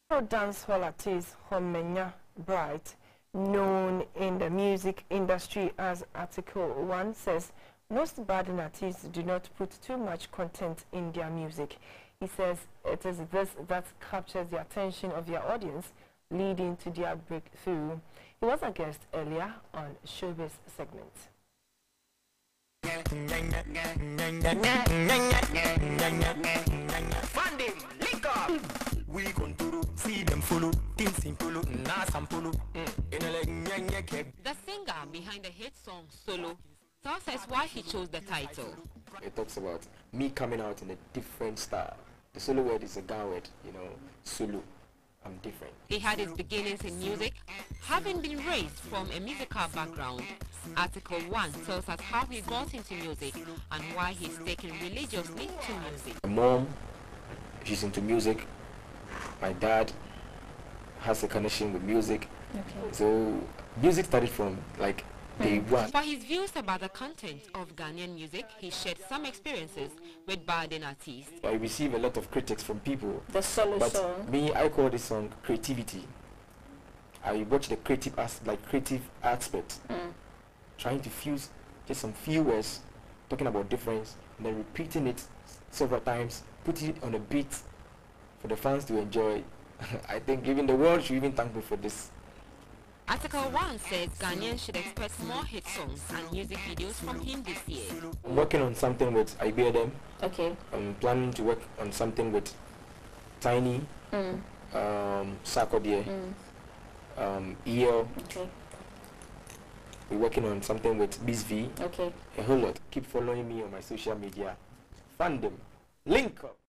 Dancehall artist Homenya Bright, known in the music industry as Article 1, says most budding artists do not put too much content in their music. He says it is this that captures the attention of their audience, leading to their breakthrough. He was a guest earlier on Showbiz segment. Find him, link up. We control, see them follow, things in follow, some follow. The singer behind the hit song Solo tells us why he chose the title. It talks about me coming out in a different style. The solo word is a Ga word, you know, solo. I'm different. He had his beginnings in music, having been raised from a musical background. Article 1 tells us how he got into music and why he's taken religiously to music. My mom, she's into music. My dad has a connection with music. Okay. So music started from like day one. For his views about the content of Ghanaian music, he shared some experiences with budding artists. I receive a lot of critics from people. The solo song. Me, I call this song creativity. I watch the creative aspect, trying to fuse just some few words, talking about difference, and then repeating it several times, putting it on a beat for the fans to enjoy. I think even the world should even thank me for this. Article 1 says Ghanaians should expect more hit songs and music videos from him this year. I'm working on something with IBM. Okay. I'm planning to work on something with Tiny, Sarkodie, EL. Okay. We're working on something with BizV. Okay. A whole lot. Keep following me on my social media. Fandom. Link up.